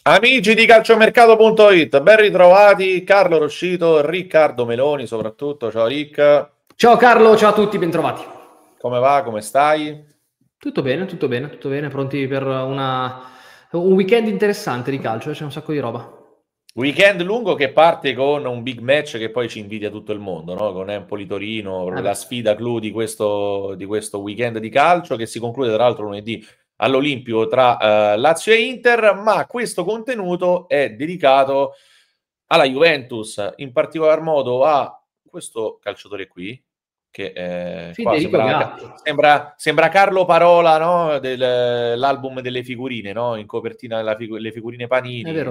Amici di calciomercato.it, ben ritrovati, Carlo Roscito, Riccardo Meloni soprattutto, ciao Rick. Ciao Carlo, ciao a tutti, bentrovati. Come va, come stai? Tutto bene, pronti per un weekend interessante di calcio, c'è un sacco di roba. Weekend lungo che parte con un big match che poi ci invidia tutto il mondo, no? Con Empoli-Torino, proprio la sfida clou di questo weekend di calcio che si conclude tra l'altro lunedì all'Olimpico tra Lazio e Inter, ma questo contenuto è dedicato alla Juventus, in particolar modo a questo calciatore qui, che qua Federico Gatti. sembra Carlo Parola, no? Dell'album delle figurine, no? In copertina le figurine È Panini, vero.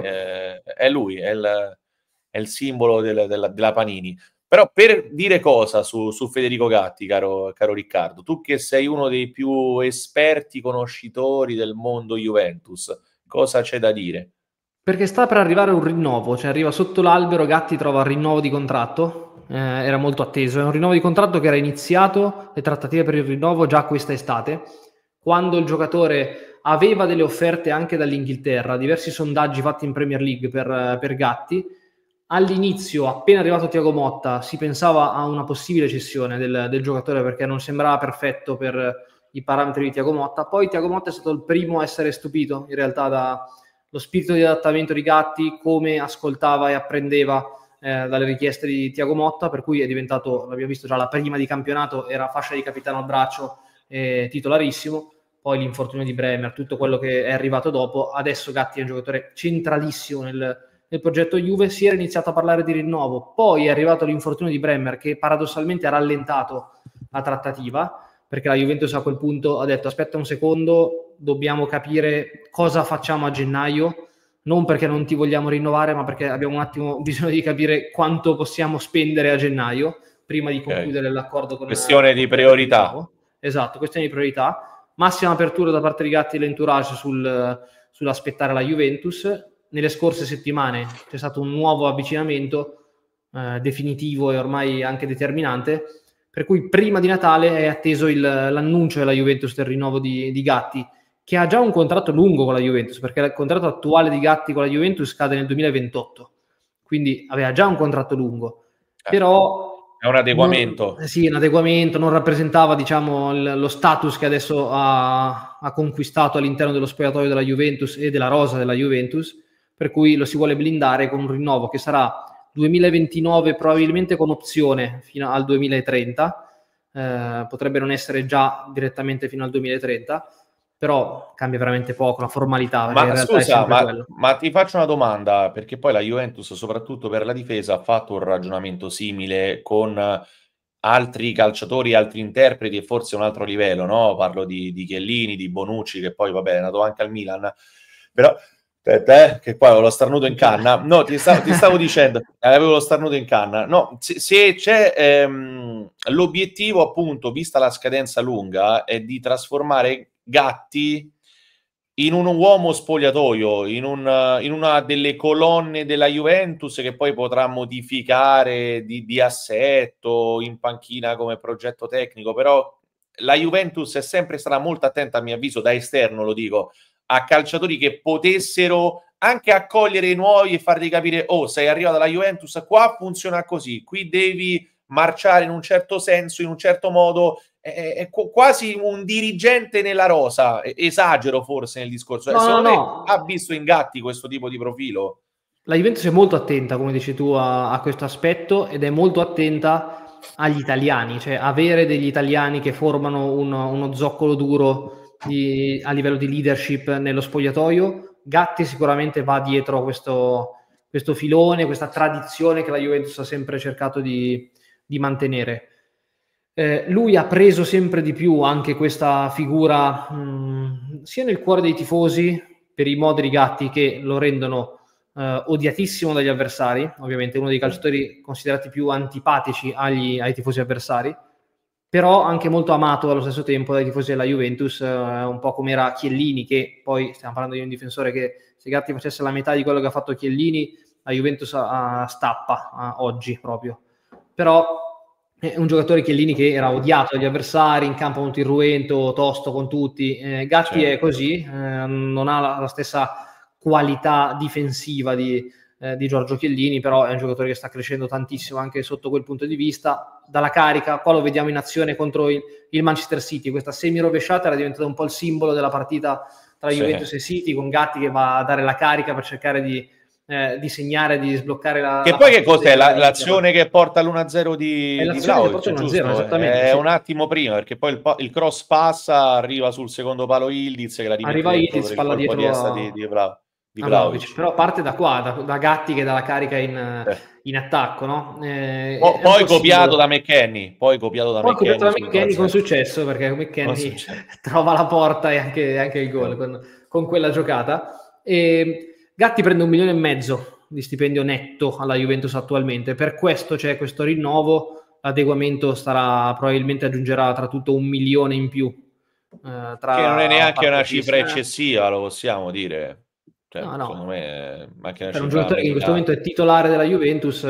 è lui, è il simbolo della Panini. Però per dire cosa su Federico Gatti, caro Riccardo, tu che sei uno dei più esperti conoscitori del mondo Juventus, cosa c'è da dire? Perché sta per arrivare un rinnovo, cioè arriva sotto l'albero, Gatti trova il rinnovo di contratto, era molto atteso, è un rinnovo di contratto che era iniziato, le trattative per il rinnovo già questa estate, quando il giocatore aveva delle offerte anche dall'Inghilterra, diversi sondaggi fatti in Premier League per Gatti. All'inizio, appena arrivato Thiago Motta, si pensava a una possibile cessione del giocatore perché non sembrava perfetto per i parametri di Thiago Motta. Poi Thiago Motta è stato il primo a essere stupito in realtà dallo spirito di adattamento di Gatti, come ascoltava e apprendeva dalle richieste di Thiago Motta, per cui è diventato, l'abbiamo visto già la prima di campionato, era fascia di capitano al braccio, titolarissimo. Poi l'infortunio di Bremer, tutto quello che è arrivato dopo. Adesso Gatti è un giocatore centralissimo nel progetto Juve. Si era iniziato a parlare di rinnovo, poi è arrivato l'infortunio di Bremer che paradossalmente ha rallentato la trattativa, perché la Juventus a quel punto ha detto aspetta un secondo, dobbiamo capire cosa facciamo a gennaio, non perché non ti vogliamo rinnovare, ma perché abbiamo un attimo bisogno di capire quanto possiamo spendere a gennaio prima di concludere l'accordo con questione di priorità. Esatto, questione di priorità. Massima apertura da parte di Gatti e l'entourage sull'aspettare la Juventus. Nelle scorse settimane c'è stato un nuovo avvicinamento definitivo e ormai anche determinante, per cui prima di Natale è atteso l'annuncio della Juventus del rinnovo di Gatti, che ha già un contratto lungo con la Juventus, perché il contratto attuale di Gatti con la Juventus cade nel 2028, quindi aveva già un contratto lungo, però è un adeguamento. Sì, un adeguamento, non rappresentava, diciamo, lo status che adesso ha conquistato all'interno dello spogliatoio della Juventus e della rosa della Juventus, per cui lo si vuole blindare con un rinnovo che sarà 2029 probabilmente con opzione fino al 2030, potrebbe non essere già direttamente fino al 2030, però cambia veramente poco, una formalità, perché in realtà è sempre quello. Ma ti faccio una domanda, perché poi la Juventus, soprattutto per la difesa, ha fatto un ragionamento simile con altri calciatori, altri interpreti e forse un altro livello, no? Parlo di Chiellini, di Bonucci, che poi vabbè è nato anche al Milan, però che qua avevo lo starnuto in canna. No, ti stavo dicendo, avevo lo starnuto in canna. No, se c'è l'obiettivo, appunto, vista la scadenza lunga, è di trasformare Gatti in un uomo spogliatoio, in una delle colonne della Juventus che poi potrà modificare di assetto in panchina come progetto tecnico, però la Juventus è sempre stata molto attenta, a mio avviso, da esterno lo dico, a calciatori che potessero anche accogliere i nuovi e fargli capire: oh, sei arrivato alla Juventus, qua funziona così, qui devi marciare in un certo senso, in un certo modo. È quasi un dirigente nella rosa, esagero forse nel discorso. Secondo me ha visto in Gatti questo tipo di profilo. La Juventus è molto attenta, come dici tu, a questo aspetto, ed è molto attenta agli italiani, cioè avere degli italiani che formano uno zoccolo duro a livello di leadership nello spogliatoio. Gatti sicuramente va dietro questo filone, questa tradizione che la Juventus ha sempre cercato di mantenere. Lui ha preso sempre di più anche questa figura sia nel cuore dei tifosi per i modi di Gatti che lo rendono odiatissimo dagli avversari, ovviamente uno dei calciatori considerati più antipatici ai tifosi avversari, però anche molto amato allo stesso tempo dai tifosi della Juventus, un po' come era Chiellini, che poi stiamo parlando di un difensore che se Gatti facesse la metà di quello che ha fatto Chiellini, la Juventus stappa oggi proprio. Però è un giocatore Chiellini che era odiato dagli avversari, in campo molto irruento, tosto con tutti. Gatti è così, non ha la stessa qualità difensiva di Giorgio Chiellini, però è un giocatore che sta crescendo tantissimo anche sotto quel punto di vista. Dalla carica, qua lo vediamo in azione contro il Manchester City, questa semi rovesciata era diventata un po' il simbolo della partita tra Juventus e City, con Gatti che va a dare la carica per cercare di segnare, di sbloccare che poi che cos'è l'azione che porta all'1-0 di Vlahovic, giusto? Esattamente, è sì. un attimo prima, perché poi il cross passa, arriva sul secondo palo Yildiz che la rimette dentro per il colpo di testa di Vlahovic. Però parte da qua, da Gatti che dà la carica in attacco, no? Poi copiato da McKennie, poi copiato da McKennie con successo, perché McKennie trova la porta e anche il gol con quella giocata. E Gatti prende 1,5 milioni di stipendio netto alla Juventus attualmente, per questo c'è questo rinnovo, l'adeguamento probabilmente aggiungerà tra tutto 1 milione in più. Che non è neanche una cifra eccessiva, lo possiamo dire. Cioè, no. Secondo me anche una per un cifra giocatore che in questo meritata. momento è titolare della Juventus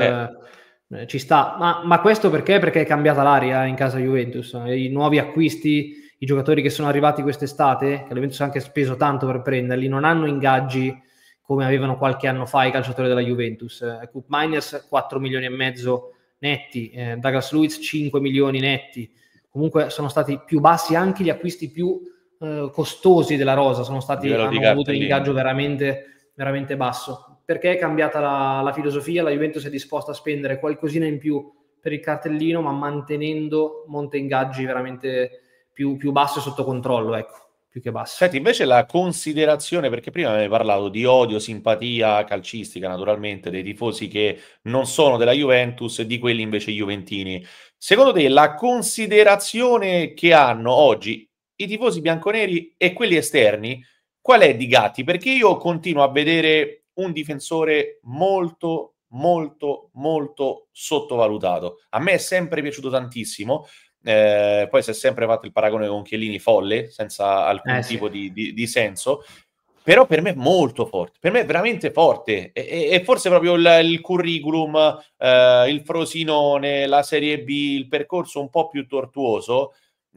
ci sta, ma questo perché è cambiata l'aria in casa Juventus, i nuovi acquisti, i giocatori che sono arrivati quest'estate, che la Juventus ha anche speso tanto per prenderli, non hanno ingaggi come avevano qualche anno fa i calciatori della Juventus. Koop Meiners 4 milioni e mezzo netti, Douglas Luiz 5 milioni netti, comunque sono stati più bassi anche gli acquisti più costosi della rosa, hanno avuto un ingaggio veramente, veramente basso. Perché è cambiata la filosofia? La Juventus è disposta a spendere qualcosina in più per il cartellino, ma mantenendo monte ingaggi veramente più basso e sotto controllo, ecco, più che basso. Senti, invece la considerazione, perché prima avevi parlato di odio, simpatia calcistica, naturalmente, dei tifosi che non sono della Juventus e di quelli invece juventini. Secondo te la considerazione che hanno oggi i tifosi bianconeri e quelli esterni, qual è di Gatti? Perché io continuo a vedere un difensore molto, molto, molto sottovalutato. A me è sempre piaciuto tantissimo. Poi si è sempre fatto il paragone con Chiellini folle, senza alcun tipo di senso, però per me è molto forte, per me è veramente forte, e forse proprio il curriculum, il Frosinone, la Serie B, il percorso un po' più tortuoso,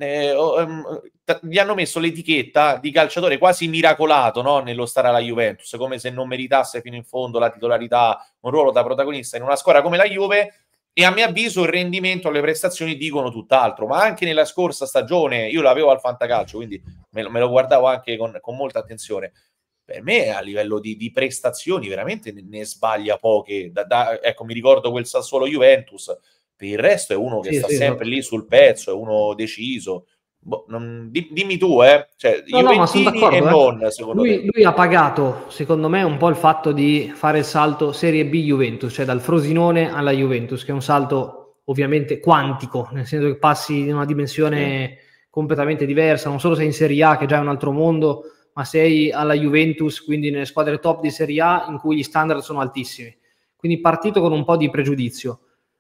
gli hanno messo l'etichetta di calciatore quasi miracolato, no? Nello stare alla Juventus, come se non meritasse fino in fondo la titolarità, un ruolo da protagonista in una squadra come la Juve. E a mio avviso il rendimento e le prestazioni dicono tutt'altro, ma anche nella scorsa stagione io l'avevo al fantacalcio, quindi me lo guardavo anche con molta attenzione. Per me a livello di prestazioni veramente ne sbaglia poche. Ecco, mi ricordo quel Sassuolo Juventus, per il resto è uno che sta sempre lì sul pezzo, è uno deciso. Dimmi tu, cioè, No, ma sono Juventini e d'accordo. non, secondo te. Lui ha pagato, secondo me, un po' il fatto di fare il salto Serie B Juventus, cioè dal Frosinone alla Juventus, che è un salto ovviamente quantico, nel senso che passi in una dimensione completamente diversa, non solo sei in Serie A, che già è un altro mondo, ma sei alla Juventus, quindi nelle squadre top di Serie A, in cui gli standard sono altissimi. Quindi partito con un po' di pregiudizio.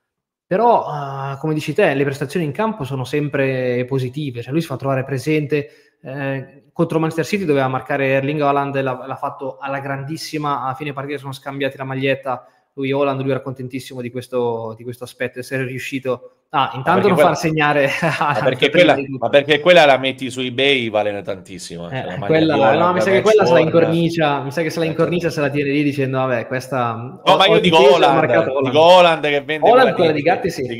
Però, come dici te, le prestazioni in campo sono sempre positive, cioè lui si fa trovare presente, contro Manchester City doveva marcare Erling Haaland, l'ha fatto alla grandissima, a fine partita sono scambiati la maglietta, lui era contentissimo di questo aspetto, essere riuscito intanto non far segnare ma perché quella la metti su eBay vale tantissimo, cioè mi sa che quella se la incornicia, se la tiene lì dicendo vabbè questa ma io dico Haaland che vende quella di Gatti sì.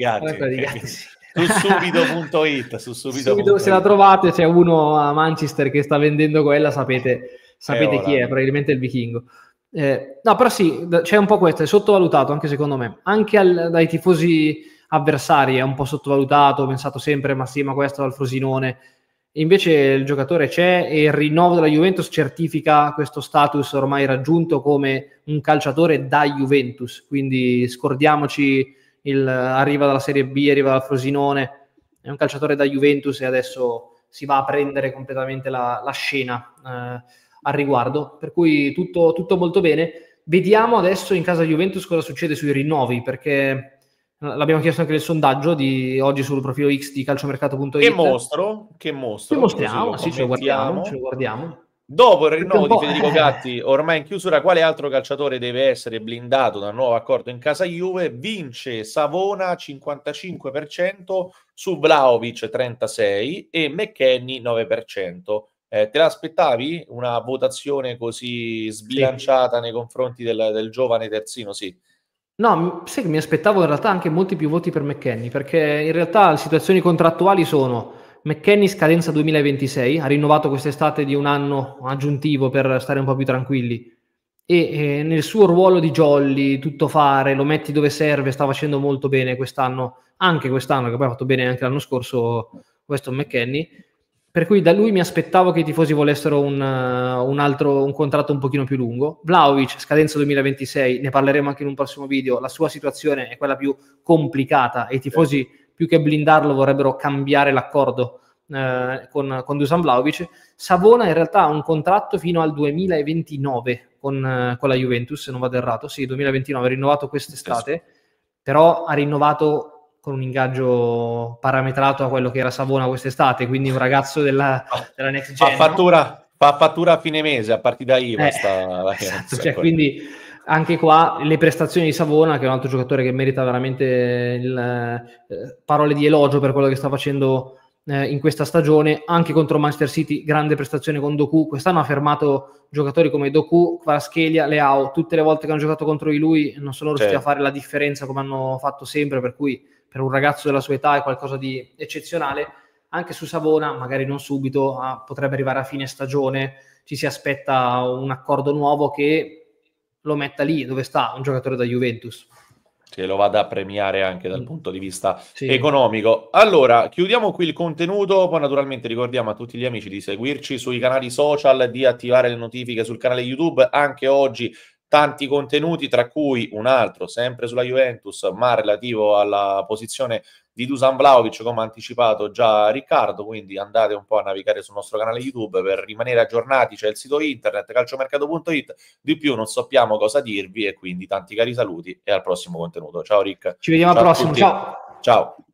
Su subito.it subito se la trovate c'è uno a Manchester che sta vendendo quella, sapete chi è, probabilmente il vichingo. No, però sì, c'è un po' questo, è sottovalutato anche secondo me, anche dai tifosi avversari è un po' sottovalutato, ho pensato sempre ma sì, ma questo dal Frosinone, invece il giocatore c'è e il rinnovo della Juventus certifica questo status ormai raggiunto come un calciatore da Juventus, quindi scordiamoci arriva dalla Serie B, arriva dal Frosinone, è un calciatore da Juventus e adesso si va a prendere completamente la scena al riguardo, per cui tutto molto bene. Vediamo adesso in casa Juventus cosa succede sui rinnovi, perché l'abbiamo chiesto anche nel sondaggio di oggi sul profilo X di calciomercato.it. Che mostriamo, sì, ce lo guardiamo. Dopo il rinnovo di Federico Gatti, ormai in chiusura, quale altro calciatore deve essere blindato da un nuovo accordo in casa Juve? Vince Savona 55%, su Vlahovic 36% e McKennie 9%. Te l'aspettavi una votazione così Sì. sbilanciata nei confronti del giovane terzino? Sì. No, sai che mi aspettavo in realtà anche molti più voti per McKennie, perché in realtà le situazioni contrattuali sono McKennie scadenza 2026, ha rinnovato quest'estate di un anno aggiuntivo per stare un po' più tranquilli, e nel suo ruolo di jolly, tutto fare, lo metti dove serve, sta facendo molto bene quest'anno, anche quest'anno, che poi ha fatto bene anche l'anno scorso Weston McKennie, per cui da lui mi aspettavo che i tifosi volessero un contratto un pochino più lungo. Vlahovic, scadenza 2026, ne parleremo anche in un prossimo video, la sua situazione è quella più complicata e i tifosi più che blindarlo vorrebbero cambiare l'accordo con Dusan Vlahovic. Savona in realtà ha un contratto fino al 2029 con la Juventus, se non vado errato, sì, 2029, rinnovato quest'estate, però ha rinnovato con un ingaggio parametrato a quello che era Savona quest'estate, quindi un ragazzo della next gen, no? Fa fattura a fine mese, a partita IVA sta Esatto, cioè, quindi anche qua le prestazioni di Savona, che è un altro giocatore che merita veramente parole di elogio per quello che sta facendo in questa stagione, anche contro Manchester City, grande prestazione con Doku. Quest'anno ha fermato giocatori come Doku, Kvaratskhelia, Leao, tutte le volte che hanno giocato contro di lui non sono riusciti a fare la differenza come hanno fatto sempre, per cui per un ragazzo della sua età è qualcosa di eccezionale. Anche su Savona, magari non subito, potrebbe arrivare a fine stagione, ci si aspetta un accordo nuovo che lo metta lì dove sta un giocatore da Juventus. Che lo vada a premiare anche dal punto di vista Sì. economico. Allora, chiudiamo qui il contenuto, poi naturalmente ricordiamo a tutti gli amici di seguirci sui canali social, di attivare le notifiche sul canale YouTube, anche oggi tanti contenuti, tra cui un altro, sempre sulla Juventus, ma relativo alla posizione di Dusan Vlahovic, come ha anticipato già Riccardo, quindi andate un po' a navigare sul nostro canale YouTube per rimanere aggiornati, c'è il sito internet calciomercato.it, di più non sappiamo cosa dirvi e quindi tanti cari saluti e al prossimo contenuto. Ciao Rick. Ci vediamo al Ciao a prossimo, tutti. ciao! Ciao.